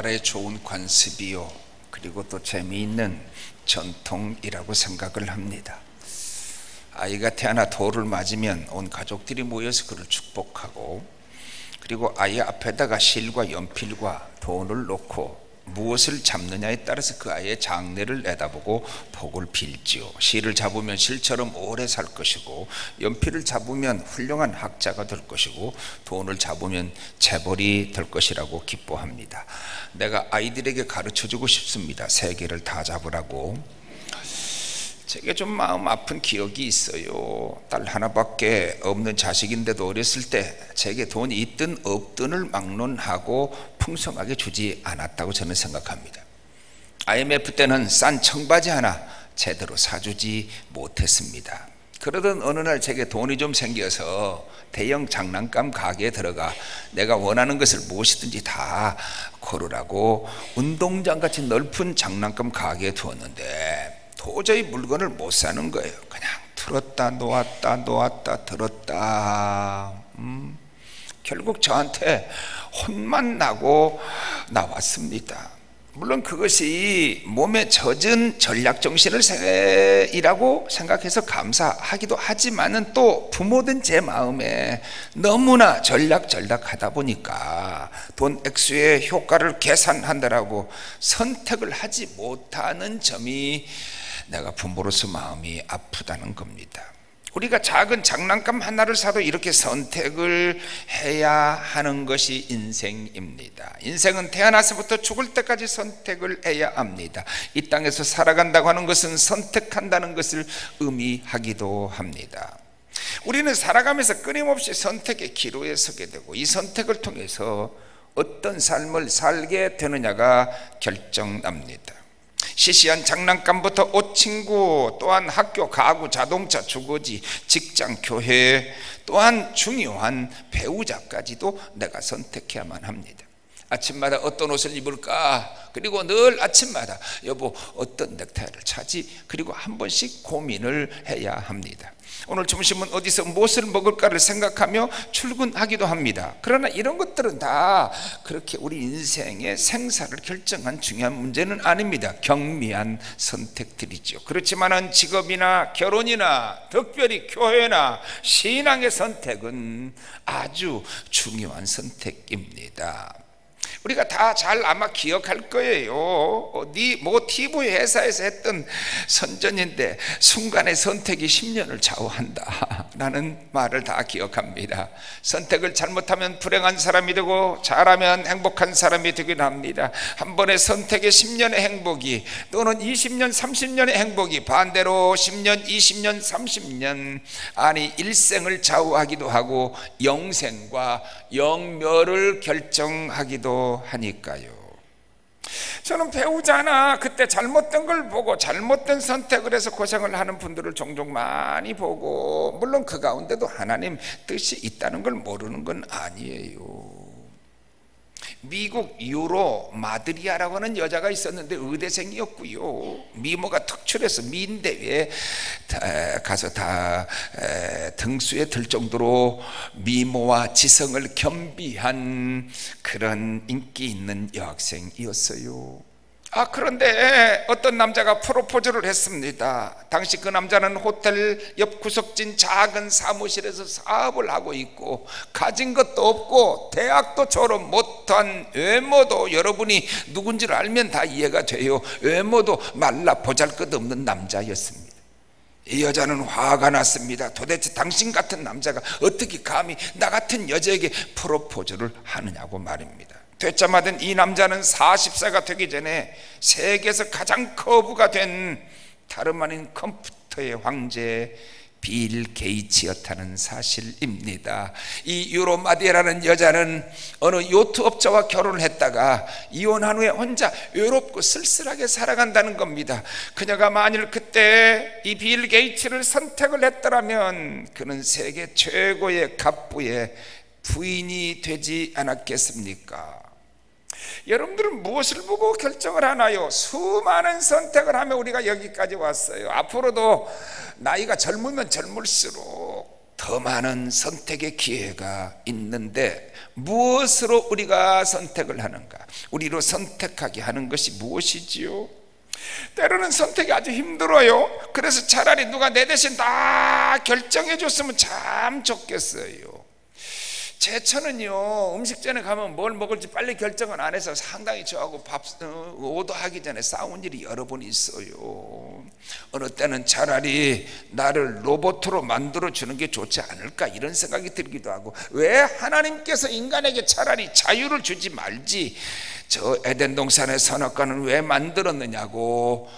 하나의 좋은 관습이요, 그리고 또 재미있는 전통이라고 생각을 합니다. 아이가 태어나 돌을 맞으면 온 가족들이 모여서 그를 축복하고, 그리고 아이 앞에다가 실과 연필과 돈을 놓고 무엇을 잡느냐에 따라서 그 아이의 장래를 내다보고 복을 빌지요. 실을 잡으면 실처럼 오래 살 것이고, 연필을 잡으면 훌륭한 학자가 될 것이고, 돈을 잡으면 재벌이 될 것이라고 기뻐합니다. 내가 아이들에게 가르쳐주고 싶습니다. 세 개를 다 잡으라고. 제게 좀 마음 아픈 기억이 있어요. 딸 하나밖에 없는 자식인데도 어렸을 때 제게 돈이 있든 없든을 막론하고 풍성하게 주지 않았다고 저는 생각합니다. IMF 때는 싼 청바지 하나 제대로 사주지 못했습니다. 그러던 어느 날 제게 돈이 좀 생겨서 대형 장난감 가게에 들어가 내가 원하는 것을 무엇이든지 다 고르라고 운동장같이 넓은 장난감 가게에 두었는데, 도저히 물건을 못 사는 거예요. 그냥 들었다 놓았다 놓았다 들었다. 결국 저한테 혼만 나고 나왔습니다. 물론 그것이 몸에 젖은 전략정신이라고 생각해서 감사하기도 하지만은, 또 부모된 제 마음에 너무나 전략하다 보니까 돈 액수의 효과를 계산한다라고 선택을 하지 못하는 점이 내가 부모로서 마음이 아프다는 겁니다. 우리가 작은 장난감 하나를 사도 이렇게 선택을 해야 하는 것이 인생입니다. 인생은 태어나서부터 죽을 때까지 선택을 해야 합니다. 이 땅에서 살아간다고 하는 것은 선택한다는 것을 의미하기도 합니다. 우리는 살아가면서 끊임없이 선택의 기로에 서게 되고, 이 선택을 통해서 어떤 삶을 살게 되느냐가 결정납니다. 시시한 장난감부터 옷, 친구, 또한 학교, 가구, 자동차, 주거지, 직장, 교회, 또한 중요한 배우자까지도 내가 선택해야만 합니다. 아침마다 어떤 옷을 입을까? 그리고 늘 아침마다 여보 어떤 넥타이를 차지? 그리고 한 번씩 고민을 해야 합니다. 오늘 점심은 어디서 무엇을 먹을까를 생각하며 출근하기도 합니다. 그러나 이런 것들은 다 그렇게 우리 인생의 생사를 결정한 중요한 문제는 아닙니다. 경미한 선택들이죠. 그렇지만은 직업이나 결혼이나 특별히 교회나 신앙의 선택은 아주 중요한 선택입니다. 우리가 다 잘 아마 기억할 거예요. 어디 TV 회사에서 했던 선전인데 순간의 선택이 10년을 좌우한다 라는 말을 다 기억합니다. 선택을 잘못하면 불행한 사람이 되고 잘하면 행복한 사람이 되기도 합니다. 한 번의 선택의 10년의 행복이, 또는 20년 30년의 행복이 반대로 10년 20년 30년, 아니 일생을 좌우하기도 하고 영생과 영멸을 결정하기도 하니까요. 저는 배우자나 그때 잘못된 걸 보고 잘못된 선택을 해서 고생을 하는 분들을 종종 많이 보고, 물론 그 가운데도 하나님 뜻이 있다는 걸 모르는 건 아니에요. 미국 유로 마드리아라고 하는 여자가 있었는데 의대생이었고요. 미모가 특출해서 미인대회에 가서 다 등수에 들 정도로 미모와 지성을 겸비한 그런 인기 있는 여학생이었어요. 그런데 어떤 남자가 프로포즈를 했습니다. 당시 그 남자는 호텔 옆 구석진 작은 사무실에서 사업을 하고 있고, 가진 것도 없고 대학도 졸업 못한, 외모도 여러분이 누군지를 알면 다 이해가 돼요. 외모도 말라 보잘것없는 남자였습니다. 이 여자는 화가 났습니다. 도대체 당신 같은 남자가 어떻게 감히 나 같은 여자에게 프로포즈를 하느냐고 말입니다. 되자마든 이 남자는 40세가 되기 전에 세계에서 가장 커브가 된 다름 아닌 컴퓨터의 황제 빌 게이츠였다는 사실입니다. 이 유로 마디라는 여자는 어느 요트 업자와 결혼을 했다가 이혼한 후에 혼자 외롭고 쓸쓸하게 살아간다는 겁니다. 그녀가 만일 그때 이 빌 게이츠를 선택을 했더라면 그는 세계 최고의 갑부의 부인이 되지 않았겠습니까? 여러분들은 무엇을 보고 결정을 하나요? 수많은 선택을 하며 우리가 여기까지 왔어요. 앞으로도 나이가 젊으면 젊을수록 더 더 많은 선택의 기회가 있는데 무엇으로 우리가 선택을 하는가? 우리로 선택하게 하는 것이 무엇이지요? 때로는 선택이 아주 힘들어요. 그래서 차라리 누가 내 대신 다 결정해 줬으면 참 좋겠어요. 제 처는요, 음식점에 가면 뭘 먹을지 빨리 결정을 안 해서 상당히 저하고 오도하기 전에 싸운 일이 여러 번 있어요. 어느 때는 차라리 나를 로봇으로 만들어 주는 게 좋지 않을까 이런 생각이 들기도 하고, 왜 하나님께서 인간에게 차라리 자유를 주지 말지, 저 에덴 동산의 선악과는 왜 만들었느냐고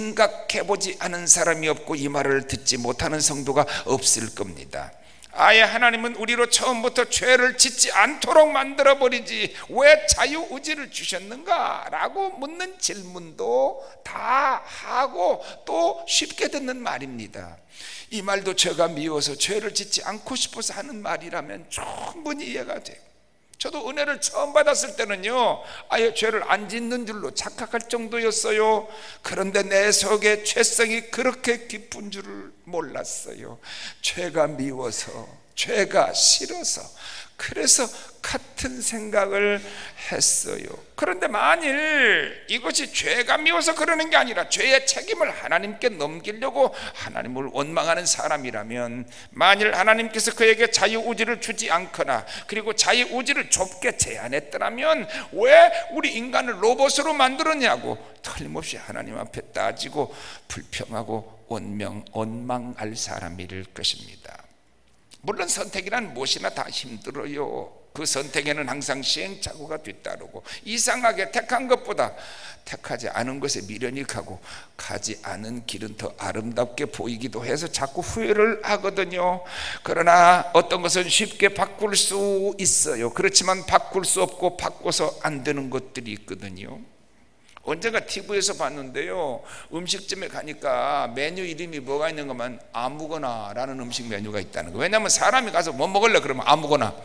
생각해보지 않은 사람이 없고 이 말을 듣지 못하는 성도가 없을 겁니다. 아예 하나님은 우리로 처음부터 죄를 짓지 않도록 만들어버리지 왜 자유의지를 주셨는가? 라고 묻는 질문도 다 하고 또 쉽게 듣는 말입니다. 이 말도 죄가 미워서 죄를 짓지 않고 싶어서 하는 말이라면 충분히 이해가 돼요. 저도 은혜를 처음 받았을 때는요, 아예 죄를 안 짓는 줄로 착각할 정도였어요. 그런데 내 속에 죄성이 그렇게 깊은 줄을 몰랐어요. 죄가 미워서, 죄가 싫어서, 그래서 같은 생각을 했어요. 그런데 만일 이것이 죄가 미워서 그러는 게 아니라 죄의 책임을 하나님께 넘기려고 하나님을 원망하는 사람이라면, 만일 하나님께서 그에게 자유의지를 주지 않거나 그리고 자유의지를 좁게 제한했더라면 왜 우리 인간을 로봇으로 만들었냐고 틀림없이 하나님 앞에 따지고 불평하고 원망할 사람일 것입니다. 물론 선택이란 무엇이나 다 힘들어요. 그 선택에는 항상 시행착오가 뒤따르고, 이상하게 택한 것보다 택하지 않은 것에 미련이 가고 가지 않은 길은 더 아름답게 보이기도 해서 자꾸 후회를 하거든요. 그러나 어떤 것은 쉽게 바꿀 수 있어요. 그렇지만 바꿀 수 없고 바꿔서 안 되는 것들이 있거든요. 언젠가 TV에서 봤는데요, 음식점에 가니까 메뉴 이름이 뭐가 있는 것만 아무거나 라는 음식 메뉴가 있다는 거예요. 왜냐하면 사람이 가서 뭐 먹을래 그러면 아무거나,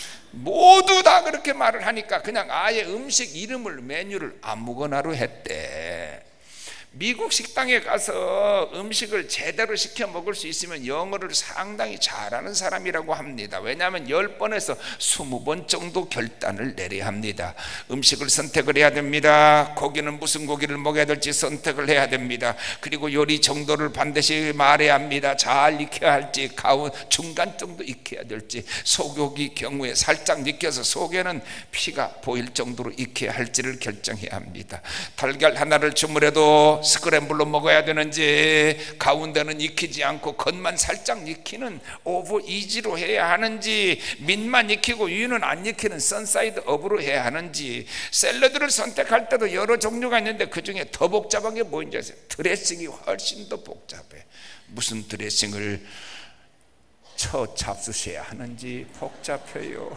모두 다 그렇게 말을 하니까 그냥 아예 음식 이름을, 메뉴를 아무거나로 했대. 미국 식당에 가서 음식을 제대로 시켜 먹을 수 있으면 영어를 상당히 잘하는 사람이라고 합니다. 왜냐하면 10번에서 20번 정도 결단을 내려야 합니다. 음식을 선택을 해야 됩니다. 고기는 무슨 고기를 먹어야 될지 선택을 해야 됩니다. 그리고 요리 정도를 반드시 말해야 합니다. 잘 익혀야 할지, 중간 정도 익혀야 될지, 소고기 경우에 살짝 익혀서 속에는 피가 보일 정도로 익혀야 할지를 결정해야 합니다. 달걀 하나를 주문해도 스크램블로 먹어야 되는지, 가운데는 익히지 않고 겉만 살짝 익히는 오브 이지로 해야 하는지, 밑만 익히고 위는 안 익히는 선사이드 업으로 해야 하는지, 샐러드를 선택할 때도 여러 종류가 있는데 그 중에 더 복잡한 게 뭐인지 아세요? 드레싱이 훨씬 더 복잡해. 무슨 드레싱을 잡수셔야 하는지 복잡해요.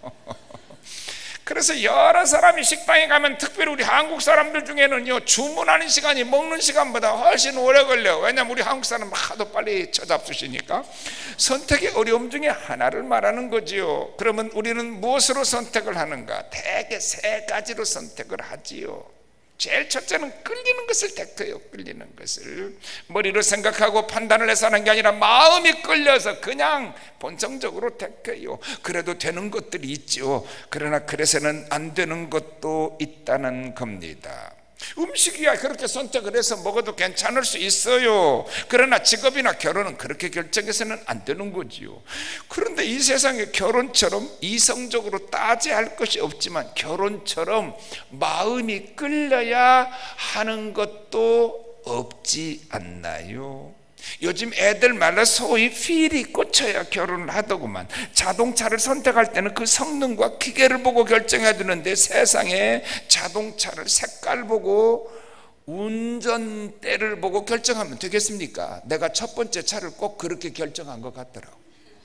그래서 여러 사람이 식당에 가면, 특별히 우리 한국 사람들 중에는요, 주문하는 시간이 먹는 시간보다 훨씬 오래 걸려요. 왜냐하면 우리 한국 사람은 하도 빨리 쳐잡수시니까. 선택의 어려움 중에 하나를 말하는 거지요. 그러면 우리는 무엇으로 선택을 하는가? 대개 3가지로 선택을 하지요. 제일 첫째는 끌리는 것을 택해요. 끌리는 것을 머리로 생각하고 판단을 해서 하는 게 아니라 마음이 끌려서 그냥 본성적으로 택해요. 그래도 되는 것들이 있죠. 그러나 그래서는 안 되는 것도 있다는 겁니다. 음식이야 그렇게 선택을 해서 먹어도 괜찮을 수 있어요. 그러나 직업이나 결혼은 그렇게 결정해서는 안 되는 거지요. 그런데 이 세상에 결혼처럼 이성적으로 따져야 할 것이 없지만 결혼처럼 마음이 끌려야 하는 것도 없지 않나요? 요즘 애들 말로 소위 필이 꽂혀야 결혼을 하더구만. 자동차를 선택할 때는 그 성능과 기계를 보고 결정해야 되는데, 세상에 자동차를 색깔 보고 운전대를 보고 결정하면 되겠습니까? 내가 첫 번째 차를 꼭 그렇게 결정한 것 같더라고.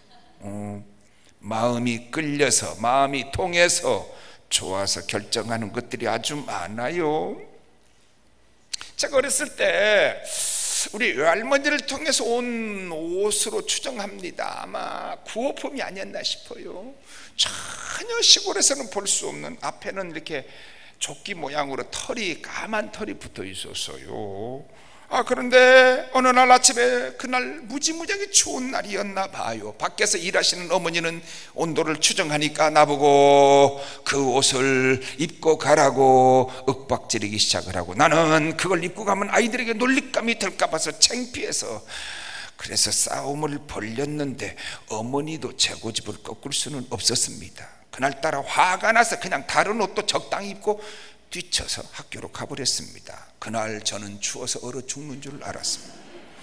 마음이 끌려서, 마음이 통해서 좋아서 결정하는 것들이 아주 많아요. 제가 어렸을 때 우리 외할머니를 통해서 온 옷으로 추정합니다. 아마 구호품이 아니었나 싶어요. 전혀 시골에서는 볼 수 없는, 앞에는 이렇게 조끼 모양으로 털이, 까만 털이 붙어 있었어요. 그런데 어느 날 아침에, 그날 무지무지하게 추운 날이었나 봐요. 밖에서 일하시는 어머니는 온도를 추정하니까 나보고 그 옷을 입고 가라고 윽박지르기 시작을 하고, 나는 그걸 입고 가면 아이들에게 놀림감이 들까 봐서 창피해서 그래서 싸움을 벌였는데 어머니도 제 고집을 꺾을 수는 없었습니다. 그날따라 화가 나서 그냥 다른 옷도 적당히 입고 뒤쳐서 학교로 가버렸습니다. 그날 저는 추워서 얼어 죽는 줄 알았습니다.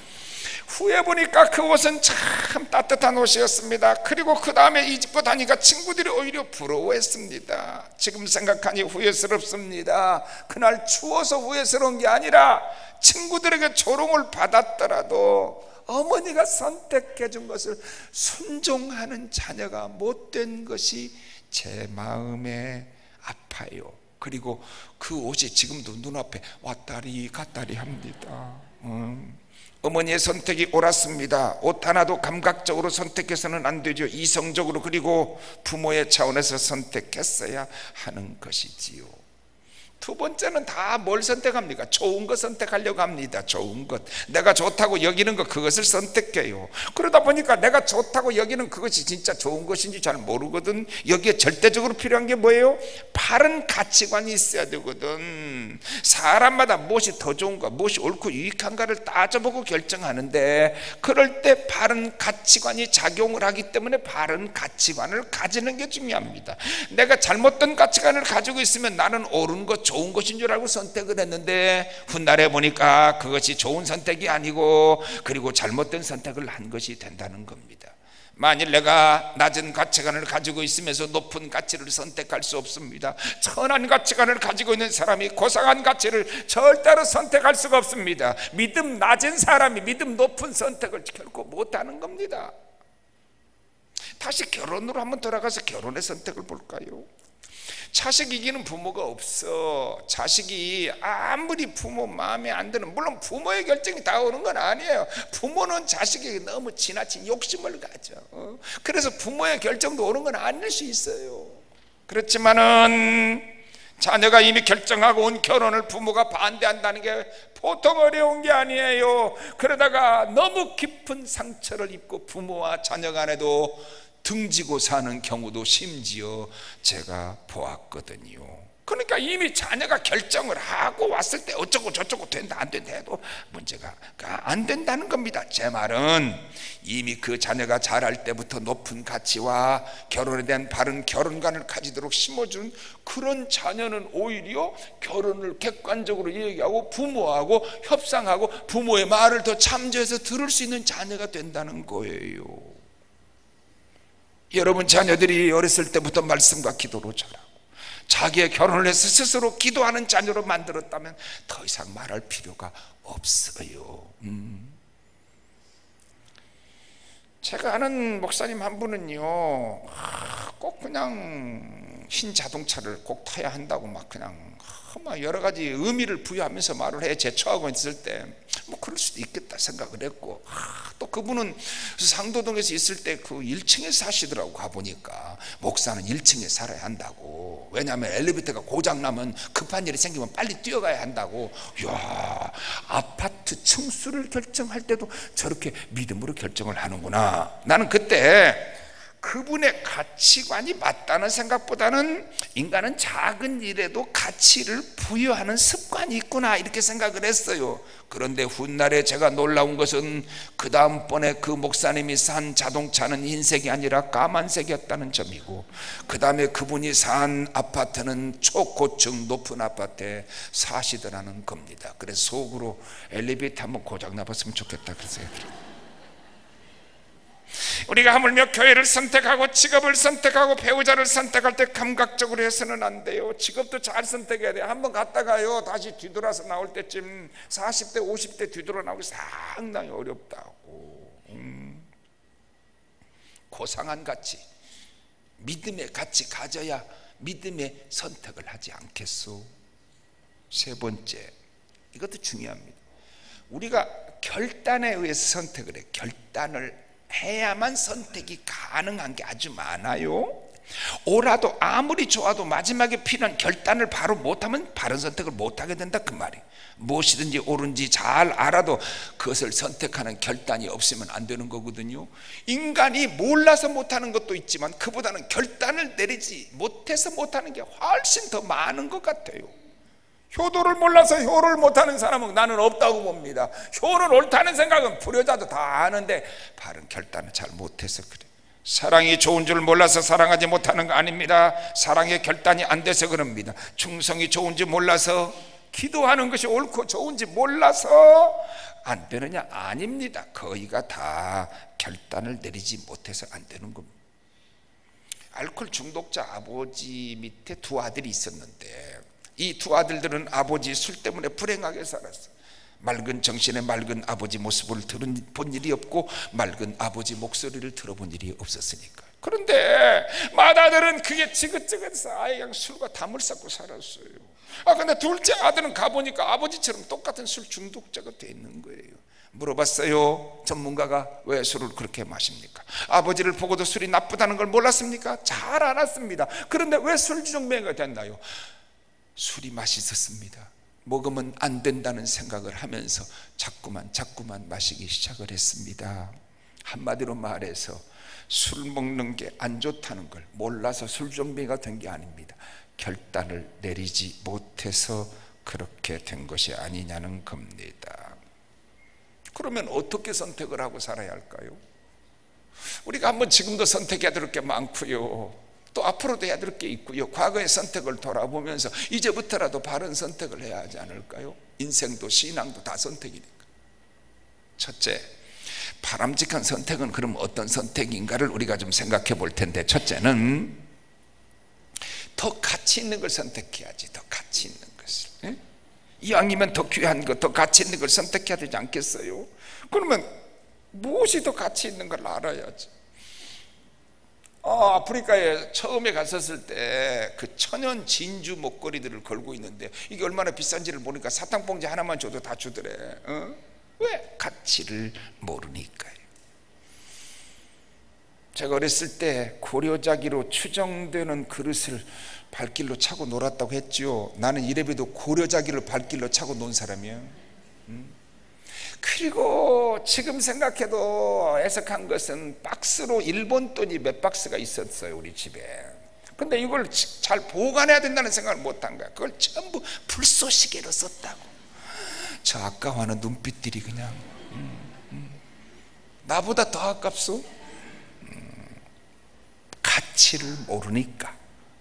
후에 보니까 그 옷은 참 따뜻한 옷이었습니다. 그리고 그 다음에 이 집고 다니까 친구들이 오히려 부러워했습니다. 지금 생각하니 후회스럽습니다. 그날 추워서 후회스러운 게 아니라 친구들에게 조롱을 받았더라도 어머니가 선택해 준 것을 순종하는 자녀가 못된 것이 제 마음에 아파요. 그리고 그 옷이 지금도 눈앞에 왔다리 갔다리 합니다. 어머니의 선택이 옳았습니다. 옷 하나도 감각적으로 선택해서는 안 되죠. 이성적으로, 그리고 부모의 차원에서 선택했어야 하는 것이지요. 두 번째는 다 뭘 선택합니까? 좋은 것 선택하려고 합니다. 좋은 것, 내가 좋다고 여기는 것, 그것을 선택해요. 그러다 보니까 내가 좋다고 여기는 그것이 진짜 좋은 것인지 잘 모르거든. 여기에 절대적으로 필요한 게 뭐예요? 바른 가치관이 있어야 되거든. 사람마다 무엇이 더 좋은가, 무엇이 옳고 유익한가를 따져보고 결정하는데, 그럴 때 바른 가치관이 작용을 하기 때문에 바른 가치관을 가지는 게 중요합니다. 내가 잘못된 가치관을 가지고 있으면 나는 옳은 것, 좋은 것인 줄 알고 선택을 했는데 훗날에 보니까 그것이 좋은 선택이 아니고, 그리고 잘못된 선택을 한 것이 된다는 겁니다. 만일 내가 낮은 가치관을 가지고 있으면서 높은 가치를 선택할 수 없습니다. 천한 가치관을 가지고 있는 사람이 고상한 가치를 절대로 선택할 수가 없습니다. 믿음 낮은 사람이 믿음 높은 선택을 결코 못하는 겁니다. 다시 결혼으로 한번 돌아가서 결혼의 선택을 볼까요? 자식 이기는 부모가 없어. 자식이 아무리 부모 마음에 안 드는, 물론 부모의 결정이 다 오는 건 아니에요. 부모는 자식에게 너무 지나친 욕심을 가져. 그래서 부모의 결정도 오는 건 아닐 수 있어요. 그렇지만은 자녀가 이미 결정하고 온 결혼을 부모가 반대한다는 게 보통 어려운 게 아니에요. 그러다가 너무 깊은 상처를 입고 부모와 자녀 간에도 등지고 사는 경우도 심지어 제가 보았거든요. 그러니까 이미 자녀가 결정을 하고 왔을 때 어쩌고 저쩌고 된다 안 된다 해도 문제가 안 된다는 겁니다. 제 말은 이미 그 자녀가 자랄 때부터 높은 가치와 결혼에 대한 바른 결혼관을 가지도록 심어준 그런 자녀는 오히려 결혼을 객관적으로 얘기하고 부모하고 협상하고 부모의 말을 더 참조해서 들을 수 있는 자녀가 된다는 거예요. 여러분 자녀들이 어렸을 때부터 말씀과 기도로 자라고 자기의 결혼을 해서 스스로 기도하는 자녀로 만들었다면 더 이상 말할 필요가 없어요. 제가 아는 목사님 한 분은요, 꼭 그냥 흰 자동차를 꼭 타야 한다고 막 그냥 막 여러 가지 의미를 부여하면서 말을 해. 제초하고 있을 때 뭐 그럴 수도 있겠다 생각을 했고, 또 그분은 상도동에서 있을 때 그 1층에 사시더라고. 가보니까 목사는 1층에 살아야 한다고. 왜냐하면 엘리베이터가 고장나면 급한 일이 생기면 빨리 뛰어가야 한다고. 이야, 아파트 층수를 결정할 때도 저렇게 믿음으로 결정을 하는구나. 나는 그때 그분의 가치관이 맞다는 생각보다는 인간은 작은 일에도 가치를 부여하는 습관이 있구나, 이렇게 생각을 했어요. 그런데 훗날에 제가 놀라운 것은 그 다음번에 그 목사님이 산 자동차는 흰색이 아니라 까만색이었다는 점이고, 그 다음에 그분이 산 아파트는 초고층 높은 아파트에 사시더라는 겁니다. 그래서 속으로 엘리베이터 한번 고장나 봤으면 좋겠다 그런 생각이 들어요. 우리가 하물며 교회를 선택하고 직업을 선택하고 배우자를 선택할 때 감각적으로 해서는 안 돼요. 직업도 잘 선택해야 돼요. 한번 갔다가요 다시 뒤돌아서 나올 때쯤 40대 50대 뒤돌아 나오기 상당히 어렵다고. 고상한 가치, 믿음의 가치 가져야 믿음의 선택을 하지 않겠소. 세 번째, 이것도 중요합니다. 우리가 결단에 의해서 선택을 해. 결단을 해야만 선택이 가능한 게 아주 많아요. 오라도 아무리 좋아도 마지막에 필요한 결단을 바로 못하면 바른 선택을 못하게 된다 그 말이에요. 무엇이든지 옳은지 잘 알아도 그것을 선택하는 결단이 없으면 안 되는 거거든요. 인간이 몰라서 못하는 것도 있지만 그보다는 결단을 내리지 못해서 못하는 게 훨씬 더 많은 것 같아요. 효도를 몰라서 효를 못하는 사람은 나는 없다고 봅니다. 효는 옳다는 생각은 불효자도 다 아는데 바른 결단을 잘 못해서 그래. 사랑이 좋은 줄 몰라서 사랑하지 못하는 거 아닙니다. 사랑의 결단이 안 돼서 그럽니다. 충성이 좋은지 몰라서, 기도하는 것이 옳고 좋은지 몰라서 안 되느냐? 아닙니다. 거의가 다 결단을 내리지 못해서 안 되는 겁니다. 알코올 중독자 아버지 밑에 두 아들이 있었는데 이 두 아들들은 아버지 술 때문에 불행하게 살았어요. 맑은 정신의 맑은 아버지 모습을 본 일이 없고 맑은 아버지 목소리를 들어본 일이 없었으니까. 그런데 맏아들은 그게 지긋지긋해서 아예 그냥 술과 담을 쌓고 살았어요. 근데 둘째 아들은 가보니까 아버지처럼 똑같은 술 중독자가 돼 있는 거예요. 물어봤어요. 전문가가 왜 술을 그렇게 마십니까? 아버지를 보고도 술이 나쁘다는 걸 몰랐습니까? 잘 알았습니다. 그런데 왜 술 중독자가 됐나요? 술이 맛있었습니다. 먹으면 안 된다는 생각을 하면서 자꾸만 마시기 시작을 했습니다. 한마디로 말해서 술 먹는 게 안 좋다는 걸 몰라서 술정뱅이가 된 게 아닙니다. 결단을 내리지 못해서 그렇게 된 것이 아니냐는 겁니다. 그러면 어떻게 선택을 하고 살아야 할까요? 우리가 한번 지금도 선택해야 될 게 많고요, 또 앞으로도 해야 될 게 있고요, 과거의 선택을 돌아보면서 이제부터라도 바른 선택을 해야 하지 않을까요? 인생도 신앙도 다 선택이니까. 첫째, 바람직한 선택은 그럼 어떤 선택인가를 우리가 좀 생각해 볼 텐데, 첫째는 더 가치 있는 걸 선택해야지. 더 가치 있는 것을, 이왕이면 더 귀한 것, 더 가치 있는 걸 선택해야 되지 않겠어요? 그러면 무엇이 더 가치 있는 걸 알아야지. 아프리카에 처음에 갔었을 때 그 천연 진주 목걸이들을 걸고 있는데 이게 얼마나 비싼지를 모르니까 사탕봉지 하나만 줘도 다 주더래. 왜? 가치를 모르니까요. 제가 어렸을 때 고려자기로 추정되는 그릇을 발길로 차고 놀았다고 했죠. 나는 이래봬도 고려자기를 발길로 차고 논 사람이야. 그리고 지금 생각해도 애석한 것은 박스로 일본 돈이 몇 박스가 있었어요, 우리 집에. 근데 이걸 잘 보관해야 된다는 생각을 못한 거야. 그걸 전부 불쏘시개로 썼다고. 저 아까워하는 눈빛들이 그냥 나보다 더 아깝소? 가치를 모르니까.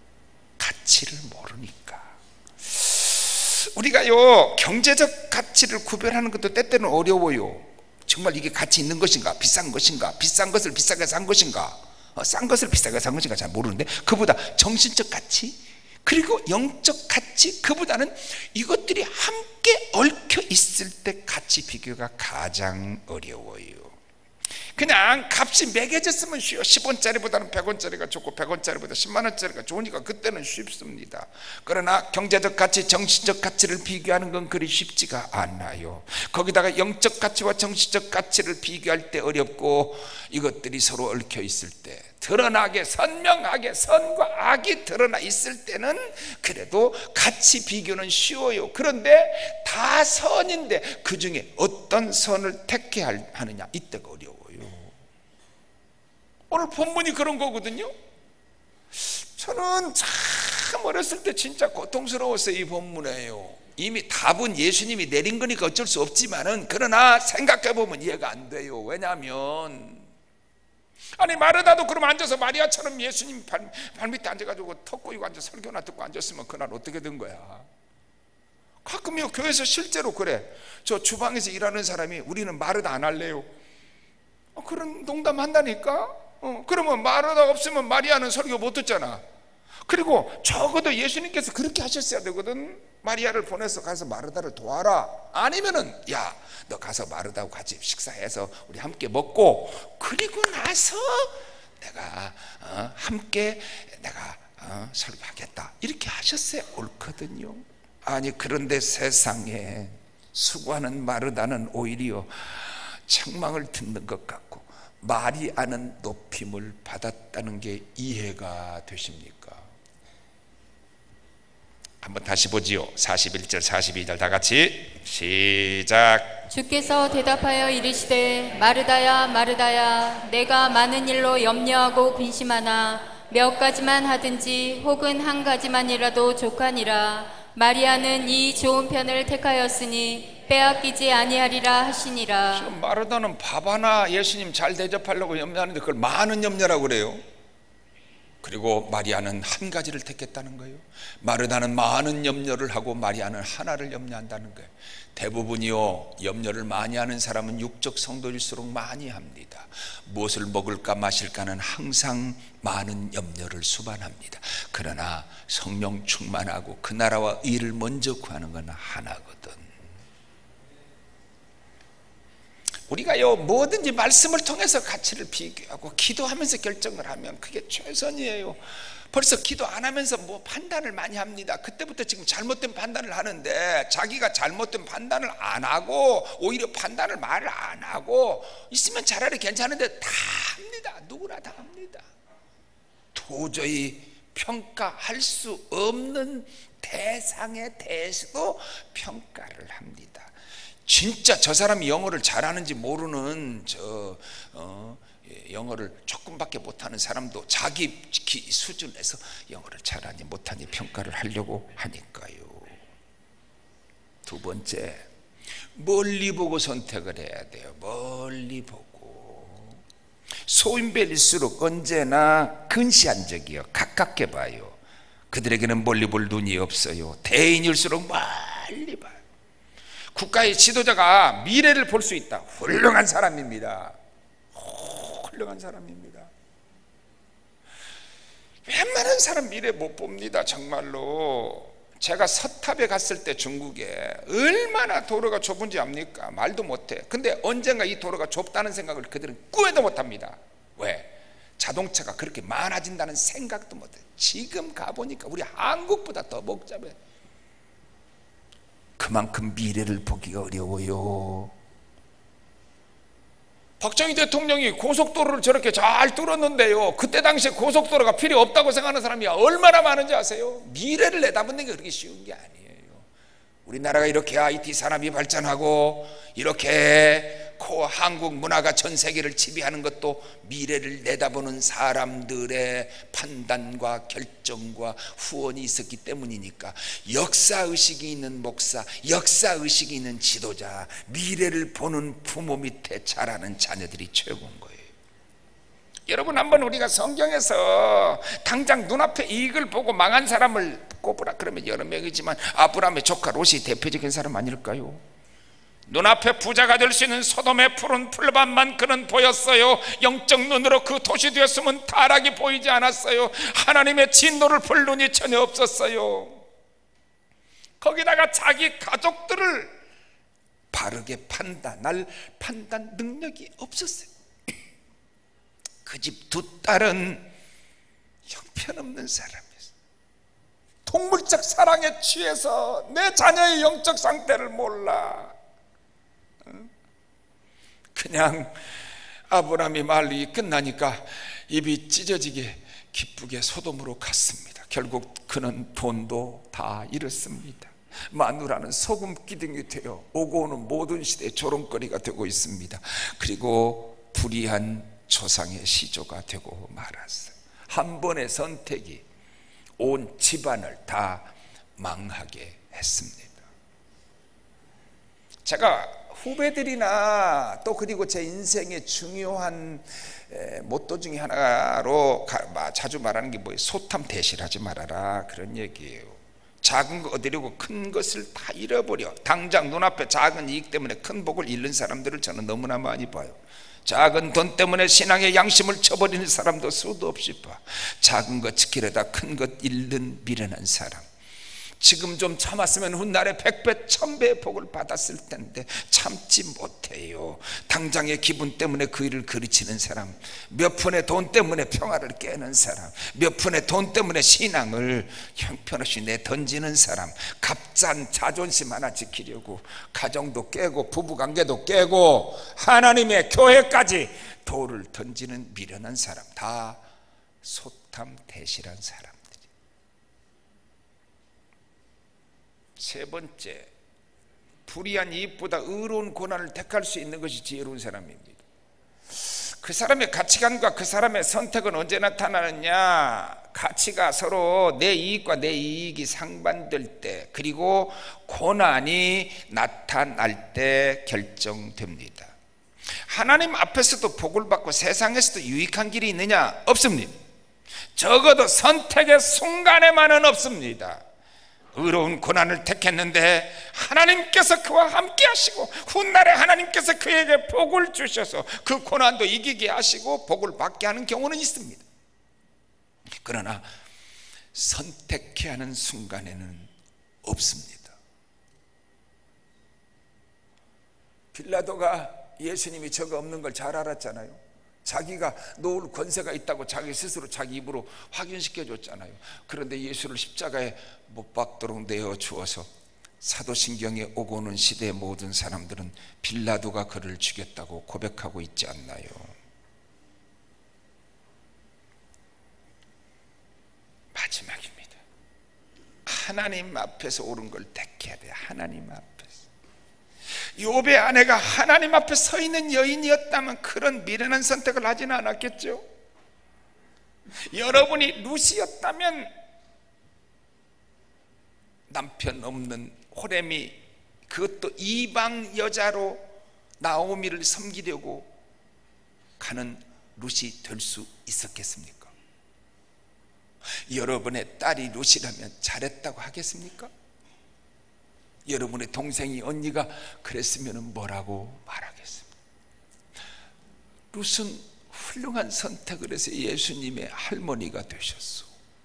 우리가요, 경제적 가치를 구별하는 것도 때때는 어려워요. 정말 이게 가치 있는 것인가, 비싼 것인가, 비싼 것을 비싸게 산 것인가, 싼 것을 비싸게 산 것인가 잘 모르는데, 그보다 정신적 가치, 그리고 영적 가치, 그보다는 이것들이 함께 얽혀 있을 때 가치 비교가 가장 어려워요. 그냥 값이 매겨졌으면 쉬워. 10원짜리보다는 100원짜리가 좋고 100원짜리보다 10만원짜리가 좋으니까 그때는 쉽습니다. 그러나 경제적 가치, 정신적 가치를 비교하는 건 그리 쉽지가 않아요. 거기다가 영적 가치와 정신적 가치를 비교할 때 어렵고, 이것들이 서로 얽혀 있을 때, 드러나게 선명하게 선과 악이 드러나 있을 때는 그래도 가치 비교는 쉬워요. 그런데 다 선인데 그 중에 어떤 선을 택해야 하느냐, 이때가 어려워요. 오늘 본문이 그런 거거든요. 저는 참 어렸을 때 진짜 고통스러웠어요. 이 본문에요. 이미 답은 예수님이 내린 거니까 어쩔 수 없지만은, 그러나 생각해 보면 이해가 안 돼요. 왜냐하면 아니 마르다도 그럼 앉아서 마리아처럼 예수님 발밑에 앉아가지고 턱 꼬이고 앉아 설교나 듣고 앉았으면 그날 어떻게 된 거야? 가끔요 교회에서 실제로 그래. 저 주방에서 일하는 사람이 우리는 마르다 안 할래요. 그런 농담 한다니까. 그러면 마르다 없으면 마리아는 설교 못 듣잖아. 그리고 적어도 예수님께서 그렇게 하셨어야 되거든. 마리아를 보내서 가서 마르다를 도와라. 아니면은 야, 너 가서 마르다하고 같이 식사해서 우리 함께 먹고, 그리고 나서 내가 함께 내가 설교하겠다, 이렇게 하셨어야 옳거든요. 아니 그런데 세상에 수고하는 마르다는 오히려 책망을 듣는 것 같고, 말이 않은 높임을 받았다는 게 이해가 되십니까? 한번 다시 보지요. 41절 42절 다 같이 시작. 주께서 대답하여 이르시되 마르다야 마르다야, 내가 많은 일로 염려하고 근심하나 몇 가지만 하든지 혹은 한 가지만이라도 족하니라. 마리아는 이 좋은 편을 택하였으니 빼앗기지 아니하리라 하시니라. 지금 마르다는 밥 하나 예수님 잘 대접하려고 염려하는데 그걸 많은 염려라고 그래요. 그리고 마리아는 한 가지를 택했다는 거예요. 마르다는 많은 염려를 하고 마리아는 하나를 염려한다는 거예요. 대부분이요, 염려를 많이 하는 사람은 육적 성도일수록 많이 합니다. 무엇을 먹을까 마실까는 항상 많은 염려를 수반합니다. 그러나 성령 충만하고 그 나라와 의를 먼저 구하는 건 하나거든. 우리가요, 뭐든지 말씀을 통해서 가치를 비교하고 기도하면서 결정을 하면 그게 최선이에요. 벌써 기도 안 하면서 뭐 판단을 많이 합니다. 그때부터 지금 잘못된 판단을 하는데, 자기가 잘못된 판단을 안 하고 오히려 판단을 말을 안 하고 있으면 차라리 괜찮은데 다 합니다. 누구나 다 합니다. 도저히 평가할 수 없는 대상에 대해서도 평가를 합니다. 진짜 저 사람이 영어를 잘하는지 모르는 영어를 조금밖에 못하는 사람도 자기 수준에서 영어를 잘하니 못하니 평가를 하려고 하니까요. 두 번째, 멀리 보고 선택을 해야 돼요. 멀리 보고. 소인배일수록 언제나 근시안적이요, 가깝게 봐요. 그들에게는 멀리 볼 눈이 없어요. 대인일수록 멀리 봐요. 국가의 지도자가 미래를 볼 수 있다. 훌륭한 사람입니다. 훌륭한 사람입니다. 웬만한 사람 미래 못 봅니다. 정말로. 제가 서탑에 갔을 때 중국에 얼마나 도로가 좁은지 압니까? 말도 못해. 근데 언젠가 이 도로가 좁다는 생각을 그들은 꿈에도 못합니다. 왜? 자동차가 그렇게 많아진다는 생각도 못해. 지금 가보니까 우리 한국보다 더 복잡해. 그만큼 미래를 보기가 어려워요. 박정희 대통령이 고속도로를 저렇게 잘 뚫었는데요, 그때 당시에 고속도로가 필요 없다고 생각하는 사람이 얼마나 많은지 아세요? 미래를 내다보는 게 그렇게 쉬운 게 아니에요. 우리나라가 이렇게 IT 산업이 발전하고 이렇게 한국 문화가 전 세계를 지배하는 것도 미래를 내다보는 사람들의 판단과 결정과 후원이 있었기 때문이니까, 역사의식이 있는 목사, 역사의식이 있는 지도자, 미래를 보는 부모 밑에 자라는 자녀들이 최고인 거예요. 여러분, 한번 우리가 성경에서 당장 눈앞에 이익을 보고 망한 사람을 꼽으라 그러면 여러 명이지만 아브라함의 조카 롯이 대표적인 사람 아닐까요? 눈앞에 부자가 될 수 있는 소돔의 푸른 풀밭만 그는 보였어요. 영적 눈으로 그 도시 되었으면 타락이 보이지 않았어요. 하나님의 진노를 볼 눈이 전혀 없었어요. 거기다가 자기 가족들을 바르게 판단할 판단 능력이 없었어요. 그 집 두 딸은 형편없는 사람이었어요. 동물적 사랑에 취해서 내 자녀의 영적 상태를 몰라. 그냥 아브라함이 말이 끝나니까 입이 찢어지게 기쁘게 소돔으로 갔습니다. 결국 그는 돈도 다 잃었습니다. 마누라는 소금 기둥이 되어 오고 오는 모든 시대의 조롱거리가 되고 있습니다. 그리고 불의한 조상의 시조가 되고 말았어요. 한 번의 선택이 온 집안을 다 망하게 했습니다. 제가 후배들이나 또 그리고 제 인생의 중요한 모토 중에 하나로 자주 말하는 게 뭐예요? 소탐대실하지 말아라, 그런 얘기예요. 작은 거 얻으려고 큰 것을 다 잃어버려. 당장 눈앞에 작은 이익 때문에 큰 복을 잃는 사람들을 저는 너무나 많이 봐요. 작은 돈 때문에 신앙의 양심을 쳐버리는 사람도 수도 없이 봐. 작은 것 지키려다 큰 것 잃는 미련한 사람. 지금 좀 참았으면 훗날에 100배 1000배의 복을 받았을 텐데 참지 못해요. 당장의 기분 때문에 그 일을 그르치는 사람, 몇 푼의 돈 때문에 평화를 깨는 사람, 몇 푼의 돈 때문에 신앙을 형편없이 내던지는 사람, 값싼 자존심 하나 지키려고 가정도 깨고 부부관계도 깨고 하나님의 교회까지 돌을 던지는 미련한 사람, 다 소탐대실한 사람. 세 번째, 불의한 이익보다 의로운 고난을 택할 수 있는 것이 지혜로운 사람입니다. 그 사람의 가치관과 그 사람의 선택은 언제 나타나느냐? 가치가 서로 내 이익과 내 이익이 상반될 때, 그리고 고난이 나타날 때 결정됩니다. 하나님 앞에서도 복을 받고 세상에서도 유익한 길이 있느냐? 없습니다. 적어도 선택의 순간에만은 없습니다. 의로운 고난을 택했는데 하나님께서 그와 함께 하시고 훗날에 하나님께서 그에게 복을 주셔서 그 고난도 이기게 하시고 복을 받게 하는 경우는 있습니다. 그러나 선택해야 하는 순간에는 없습니다. 빌라도가 예수님이 저거 없는 걸 잘 알았잖아요. 자기가 놓을 권세가 있다고 자기 스스로 자기 입으로 확인시켜 줬잖아요. 그런데 예수를 십자가에 못 박도록 내어 주어서 사도신경에 오고 오는 시대의 모든 사람들은 빌라도가 그를 죽였다고 고백하고 있지 않나요? 마지막입니다. 하나님 앞에서 옳은 걸 택해야 돼요. 하나님 앞에서. 욥의 아내가 하나님 앞에 서 있는 여인이었다면 그런 미련한 선택을 하지는 않았겠죠. 여러분이 룻이었다면 남편 없는 호렘이, 그것도 이방 여자로 나오미를 섬기려고 가는 룻이 될 수 있었겠습니까? 여러분의 딸이 룻이라면 잘했다고 하겠습니까? 여러분의 동생이, 언니가 그랬으면 뭐라고 말하겠습니까? 룻은 훌륭한 선택을 해서 예수님의 할머니가 되셨어.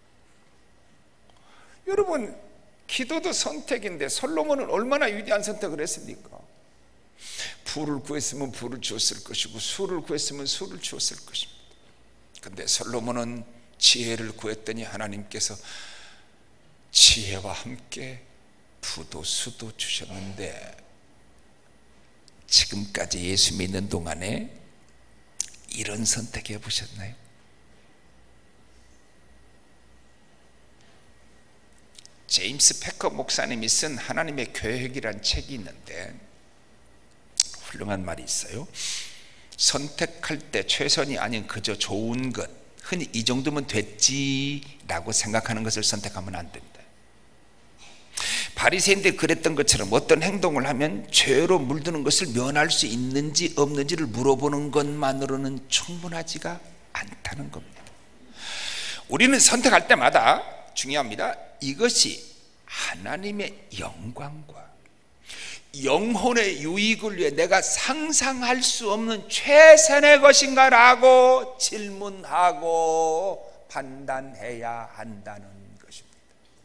여러분, 기도도 선택인데 솔로몬은 얼마나 위대한 선택을 했습니까? 부를 구했으면 부를 주었을 것이고 술을 구했으면 술을 주었을 것입니다. 그런데 솔로몬은 지혜를 구했더니 하나님께서 지혜와 함께 부도 수도 주셨는데, 지금까지 예수 믿는 동안에 이런 선택해 보셨나요? 제임스 패커 목사님이 쓴 하나님의 계획이란 책이 있는데 훌륭한 말이 있어요. 선택할 때 최선이 아닌 그저 좋은 것, 흔히 이 정도면 됐지라고 생각하는 것을 선택하면 안 된다. 바리새인들이 그랬던 것처럼 어떤 행동을 하면 죄로 물드는 것을 면할 수 있는지 없는지를 물어보는 것만으로는 충분하지가 않다는 겁니다. 우리는 선택할 때마다 중요합니다. 이것이 하나님의 영광과 영혼의 유익을 위해 내가 상상할 수 없는 최선의 것인가 라고 질문하고 판단해야 한다는 것입니다.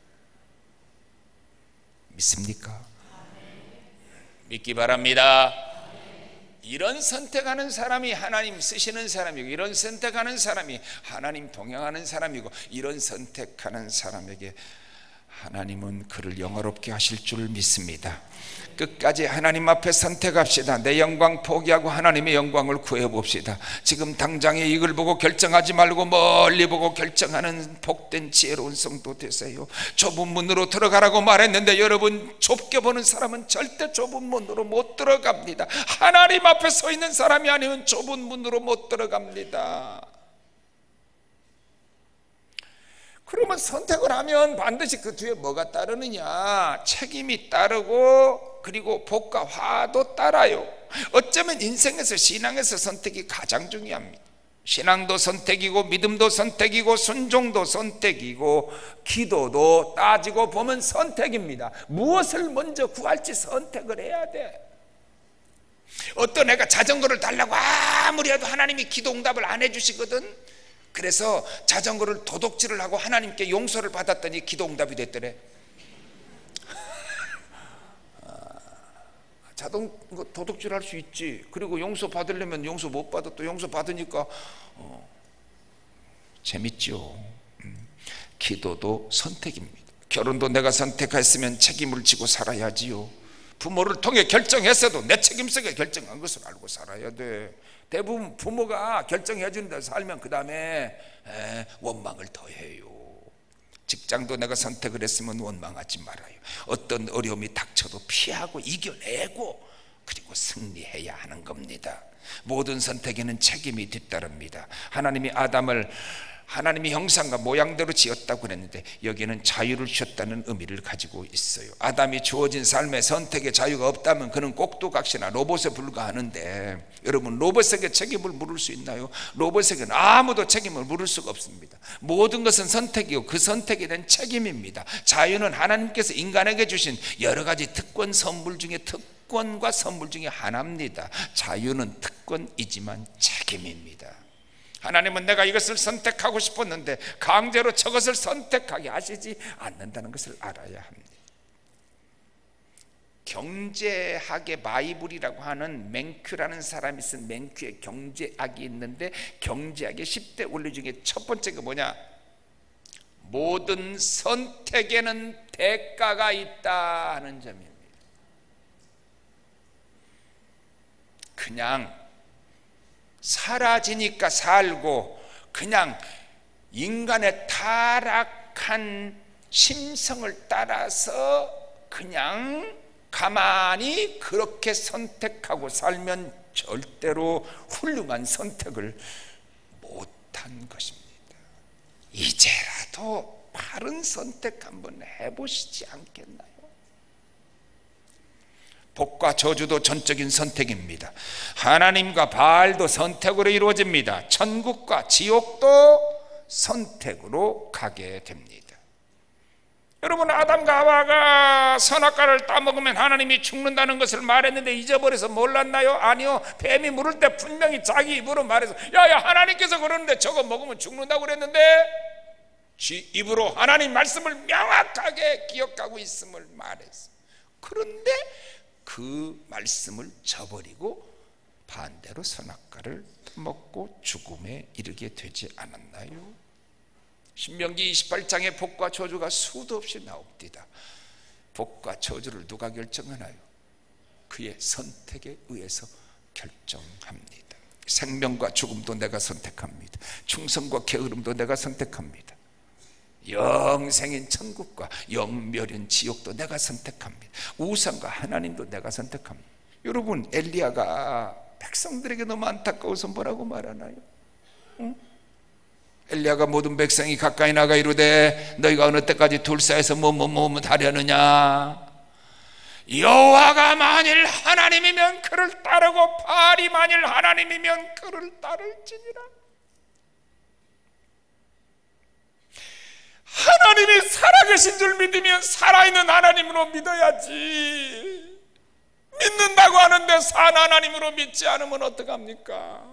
믿습니까? 믿기 바랍니다. 이런 선택하는 사람이 하나님 쓰시는 사람이고, 이런 선택하는 사람이 하나님 동행하는 사람이고, 이런 선택하는 사람에게 하나님은 그를 영화롭게 하실 줄 믿습니다. 끝까지 하나님 앞에 선택합시다. 내 영광 포기하고 하나님의 영광을 구해봅시다. 지금 당장의 이익을 보고 결정하지 말고 멀리 보고 결정하는 복된 지혜로운 성도 되세요. 좁은 문으로 들어가라고 말했는데 여러분, 좁게 보는 사람은 절대 좁은 문으로 못 들어갑니다. 하나님 앞에 서 있는 사람이 아니면 좁은 문으로 못 들어갑니다. 그러면 선택을 하면 반드시 그 뒤에 뭐가 따르느냐? 책임이 따르고, 그리고 복과 화도 따라요. 어쩌면 인생에서, 신앙에서 선택이 가장 중요합니다. 신앙도 선택이고, 믿음도 선택이고, 순종도 선택이고, 기도도 따지고 보면 선택입니다. 무엇을 먼저 구할지 선택을 해야 돼. 어떤 애가 자전거를 달라고 아무리 해도 하나님이 기도 응답을 안 해주시거든. 그래서 자전거를 도둑질을 하고 하나님께 용서를 받았더니 기도 응답이 됐더래. 자동 도둑질 할 수 있지. 그리고 용서 받으려면 용서 못 받아 또 용서 받으니까 재밌죠. 기도도 선택입니다. 결혼도 내가 선택했으면 책임을 지고 살아야지요. 부모를 통해 결정했어도 내 책임 속에 결정한 것을 알고 살아야 돼. 대부분 부모가 결정해 주는 데 살면 그 다음에 원망을 더해요. 직장도 내가 선택을 했으면 원망하지 말아요. 어떤 어려움이 닥쳐도 피하고 이겨내고 그리고 승리해야 하는 겁니다. 모든 선택에는 책임이 뒤따릅니다. 하나님이 아담을 하나님이 형상과 모양대로 지었다고 그랬는데 여기에는 자유를 주셨다는 의미를 가지고 있어요. 아담이 주어진 삶의 선택의 자유가 없다면 그는 꼭두각시나 로봇에 불과하는데, 여러분 로봇에게 책임을 물을 수 있나요? 로봇에게는 아무도 책임을 물을 수가 없습니다. 모든 것은 선택이고 그 선택에 대한 책임입니다. 자유는 하나님께서 인간에게 주신 여러 가지 특권 선물 중에 특권과 선물 중에 하나입니다. 자유는 특권이지만 책임입니다. 하나님은 내가 이것을 선택하고 싶었는데 강제로 저것을 선택하게 하시지 않는다는 것을 알아야 합니다. 경제학의 바이블이라고 하는 맹큐라는 사람이 쓴 맹큐의 경제학이 있는데, 경제학의 10대 원리 중에 첫 번째가 뭐냐? 모든 선택에는 대가가 있다 하는 점입니다. 그냥 사라지니까 살고 그냥 인간의 타락한 심성을 따라서 그냥 가만히 그렇게 선택하고 살면 절대로 훌륭한 선택을 못한 것입니다. 이제라도 바른 선택 한번 해보시지 않겠나요? 복과 저주도 전적인 선택입니다. 하나님과 바알도 선택으로 이루어집니다. 천국과 지옥도 선택으로 가게 됩니다. 여러분, 아담과 하와가 선악과를 따먹으면 하나님이 죽는다는 것을 말했는데 잊어버려서 몰랐나요? 아니요. 뱀이 물을 때 분명히 자기 입으로 말해서 야야 하나님께서 그러는데 저거 먹으면 죽는다고 그랬는데, 지 입으로 하나님 말씀을 명확하게 기억하고 있음을 말했어. 그런데 그 말씀을 저버리고 반대로 선악과를 먹고 죽음에 이르게 되지 않았나요? 신명기 28장에 복과 저주가 수도 없이 나옵니다. 복과 저주를 누가 결정하나요? 그의 선택에 의해서 결정합니다. 생명과 죽음도 내가 선택합니다. 충성과 게으름도 내가 선택합니다. 영생인 천국과 영멸인 지옥도 내가 선택합니다. 우상과 하나님도 내가 선택합니다. 여러분, 엘리야가 백성들에게 너무 안타까워서 뭐라고 말하나요? 응? 엘리야가 모든 백성이 가까이 나가 이르되 너희가 어느 때까지 둘 사이에서 뭐 하려느냐? 여호와가 만일 하나님이면 그를 따르고 바알이 만일 하나님이면 그를 따를지니라. 하나님이 살아계신 줄 믿으면 살아있는 하나님으로 믿어야지. 믿는다고 하는데 산 하나님으로 믿지 않으면 어떡합니까?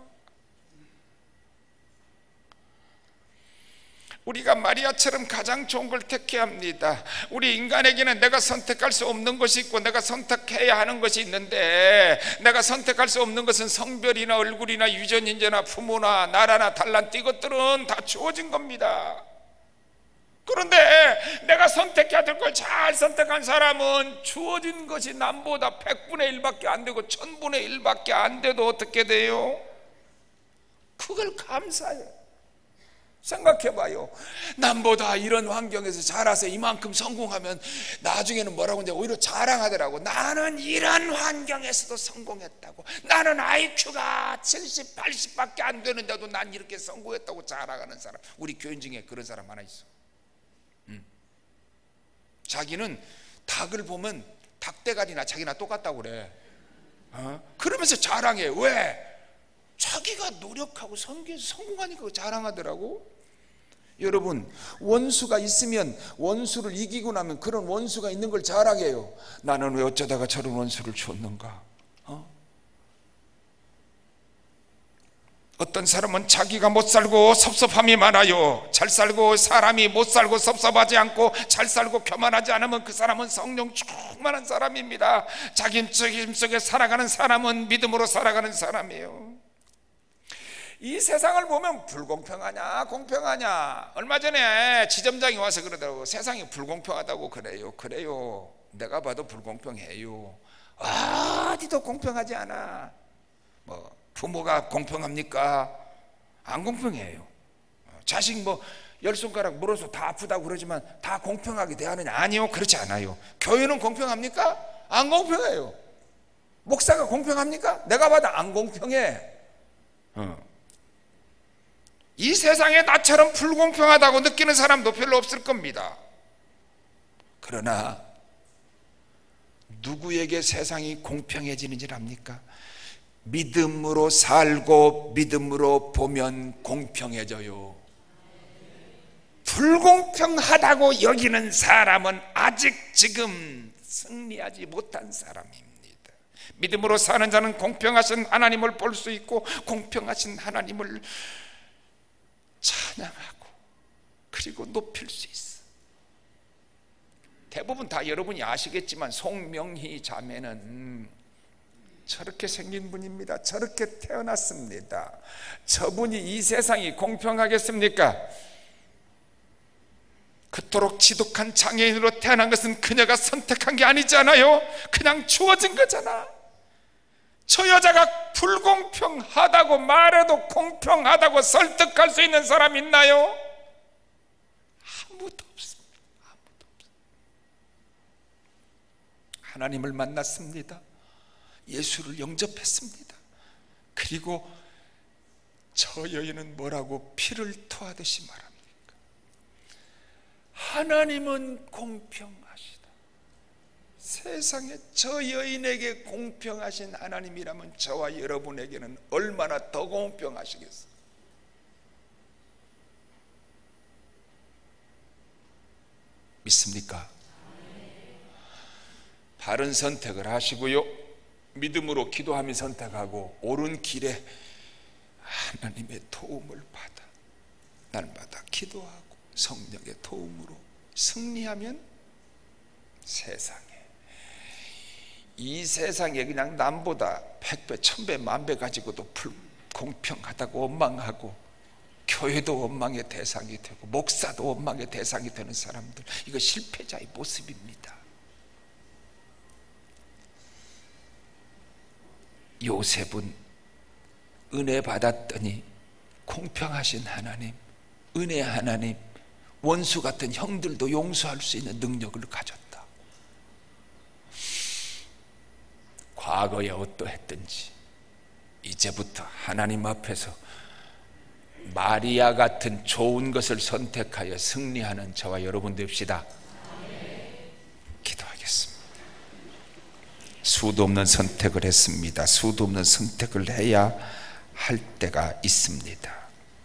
우리가 마리아처럼 가장 좋은 걸 택해야 합니다. 우리 인간에게는 내가 선택할 수 없는 것이 있고 내가 선택해야 하는 것이 있는데, 내가 선택할 수 없는 것은 성별이나 얼굴이나 유전인재나 부모나 나라나 달란트, 이것들은 다 주어진 겁니다. 그런데 내가 선택해야 될 걸 잘 선택한 사람은 주어진 것이 남보다 100분의 1밖에 안 되고 1000분의 1밖에 안 돼도 어떻게 돼요? 그걸 감사해요. 생각해봐요. 남보다 이런 환경에서 자라서 이만큼 성공하면 나중에는 뭐라고 이제 오히려 자랑하더라고. 나는 이런 환경에서도 성공했다고. 나는 IQ가 70, 80밖에 안 되는데도 난 이렇게 성공했다고 자랑하는 사람. 우리 교인 중에 그런 사람 하나 있어. 자기는 닭을 보면 닭대가리나 자기나 똑같다고 그래. 그러면서 자랑해. 왜? 자기가 노력하고 성공하니까 자랑하더라고. 여러분, 원수가 있으면 원수를 이기고 나면 그런 원수가 있는 걸 자랑해요. 나는 왜 어쩌다가 저런 원수를 줬는가? 어떤 사람은 자기가 못 살고 섭섭함이 많아요. 잘 살고 사람이 못 살고 섭섭하지 않고 잘 살고 교만하지 않으면 그 사람은 성령 충만한 사람입니다. 자기 책임 속에 살아가는 사람은 믿음으로 살아가는 사람이에요. 이 세상을 보면 불공평하냐 공평하냐, 얼마 전에 지점장이 와서 그러더라고. 세상이 불공평하다고. 그래요. 내가 봐도 불공평해요. 어디도 공평하지 않아. 뭐 부모가 공평합니까? 안 공평해요. 자식 뭐 10손가락 물어서 다 아프다고 그러지만 다 공평하게 대하느냐? 아니요, 그렇지 않아요. 교회는 공평합니까? 안 공평해요. 목사가 공평합니까? 내가 봐도 안 공평해. 이 세상에 나처럼 불공평하다고 느끼는 사람도 별로 없을 겁니다. 그러나 누구에게 세상이 공평해지는 줄 압니까? 믿음으로 살고 믿음으로 보면 공평해져요. 불공평하다고 여기는 사람은 아직 지금 승리하지 못한 사람입니다. 믿음으로 사는 자는 공평하신 하나님을 볼 수 있고 공평하신 하나님을 찬양하고 그리고 높일 수 있어. 대부분 다 여러분이 아시겠지만 송명희 자매는 저렇게 생긴 분입니다. 저렇게 태어났습니다. 저분이 이 세상이 공평하겠습니까? 그토록 지독한 장애인으로 태어난 것은 그녀가 선택한 게 아니잖아요. 그냥 주어진 거잖아. 저 여자가 불공평하다고 말해도 공평하다고 설득할 수 있는 사람 있나요? 아무도 없습니다. 아무도 없습니다. 하나님을 만났습니다. 예수를 영접했습니다. 그리고 저 여인은 뭐라고 피를 토하듯이 말합니까? 하나님은 공평하시다. 세상에 저 여인에게 공평하신 하나님이라면 저와 여러분에게는 얼마나 더 공평하시겠어요? 믿습니까? 바른 선택을 하시고요, 믿음으로 기도하며 선택하고 옳은 길에 하나님의 도움을 받아 날마다 기도하고 성령의 도움으로 승리하면 이 세상에 그냥 남보다 100배, 1000배, 10,000배 가지고도 불공평하다고 원망하고 교회도 원망의 대상이 되고 목사도 원망의 대상이 되는 사람들, 이거 실패자의 모습입니다. 요셉은 은혜 받았더니 공평하신 하나님, 은혜 하나님, 원수 같은 형들도 용서할 수 있는 능력을 가졌다. 과거에 어떠했든지 이제부터 하나님 앞에서 마리아 같은 좋은 것을 선택하여 승리하는 저와 여러분 됩시다. 기도하겠습니다. 수도 없는 선택을 했습니다. 수도 없는 선택을 해야 할 때가 있습니다.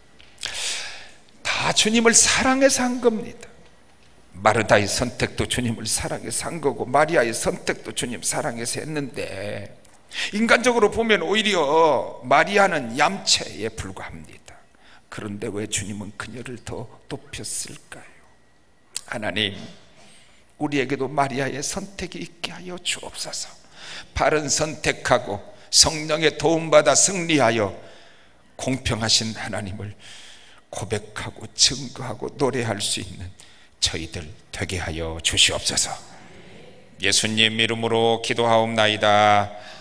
다 주님을 사랑해서 한 겁니다. 마르다의 선택도 주님을 사랑해서 한 거고 마리아의 선택도 주님 사랑해서 했는데, 인간적으로 보면 오히려 마리아는 얌체에 불과합니다. 그런데 왜 주님은 그녀를 더 높였을까요? 하나님, 우리에게도 마리아의 선택이 있게 하여 주옵소서. 바른 선택하고 성령의 도움받아 승리하여 공평하신 하나님을 고백하고 증거하고 노래할 수 있는 저희들 되게 하여 주시옵소서. 예수님 이름으로 기도하옵나이다.